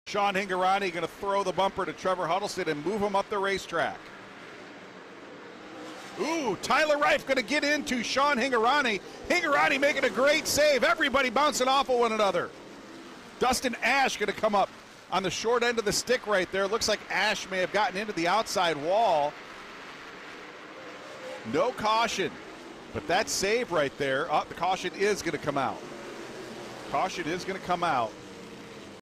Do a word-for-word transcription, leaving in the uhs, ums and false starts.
Sean Hingorani going to throw the bumper to Trevor Huddleston and move him up the racetrack. Ooh, Tyler Reif going to get into Sean Hingorani. Hingorani making a great save. Everybody bouncing off of one another. Dustin Ash going to come up on the short end of the stick right there. Looks like Ash may have gotten into the outside wall. No caution, but that save right there, oh, the caution is going to come out. Caution is going to come out.